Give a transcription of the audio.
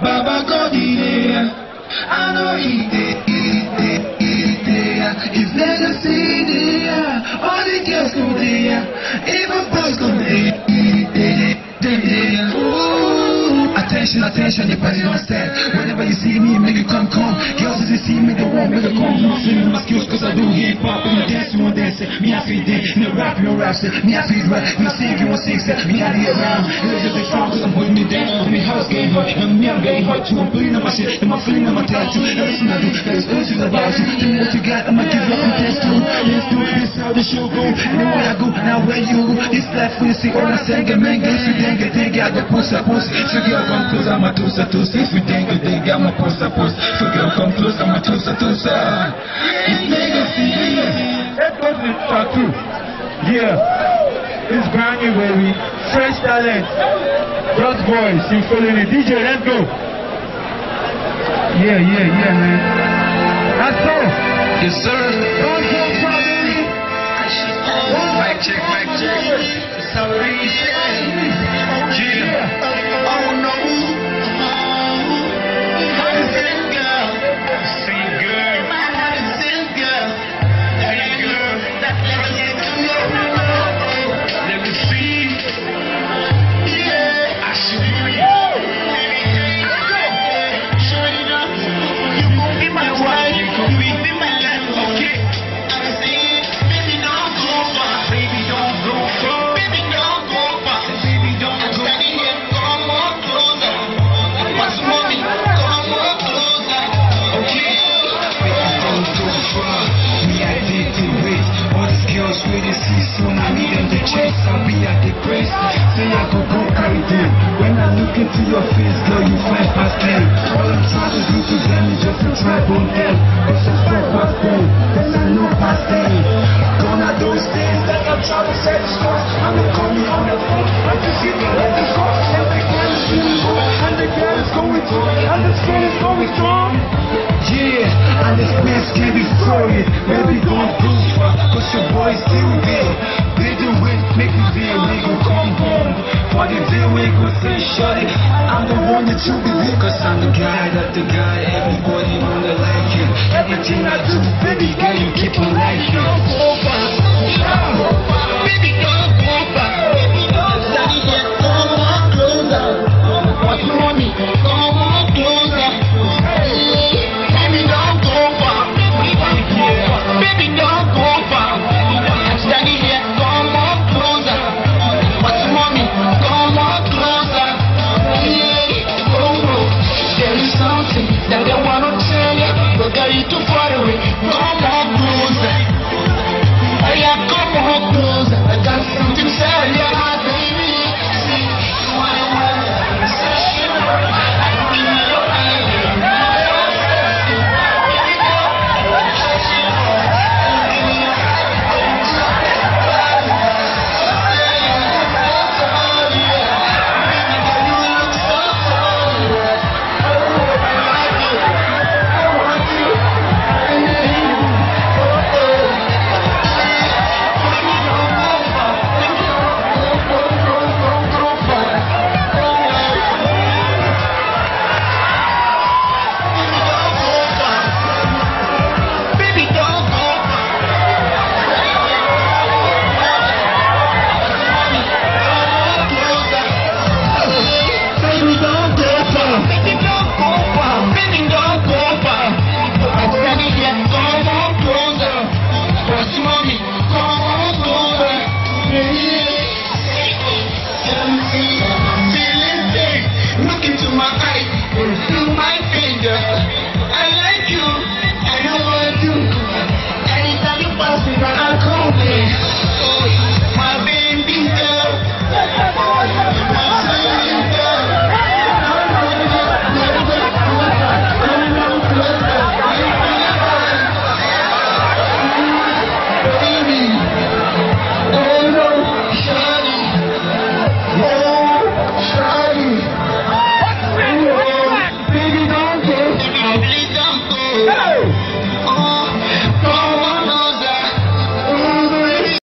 Baba God there. I know he did. His legacy there. All the girls go there. Even boys go there. Attention, attention, your body don't stand. Whenever you see me, make it come. Girls, as you see me, they won't make it come. I'm singing my skills, cause I do hip hop. And I dance, you won't dance. Me, I feel dance. No rap, you won't rap. Me, I feel rap. You sing, you won't sing. Me, I get around. It's just a strong, cause I'm holding it down. Me, house getting hot. And me, I'm getting hot too. I'm putting on my shit. And I'm feeling on my tattoo. Everything I do, there's always about you. Tell me what you got, I'ma give you a test too. Let's do it, this how the show go. Anywhere I go, now where you go. This life, when you see all I sang, man, if you dengue, I go post. So girl, come close, I'm a toaster. If you dengue, I'm a post. So girl, come close, I'm a toaster. It's legacy. Let's go to the tattoo. Yeah. It's brand new, baby. Fresh talent. Just boys, you feeling it. DJ, let's go. Yeah, man. That's all. Yes, sir. Don't go, baby. Mic check. It's how it is. Yeah. Oh no. Say I go carry them. When I look into your face, girl, you find past them. All I'm trying to do to them is just to try on them. Cause you fuck past them, then I know past them. Gone are those days that I'm trying to set the scores. And they call me on the phone, I can see the let the score. And the girl is feeling good, and the girl is going through, and the skin is going strong. Yeah, and this place can't be destroyed. Baby, don't do far, cause your boy still there. They do it, make me feel we go come home. For the day we go say shut it. I'm the one that you believe, cause I'm the guy, everybody wanna like him. Everything I do,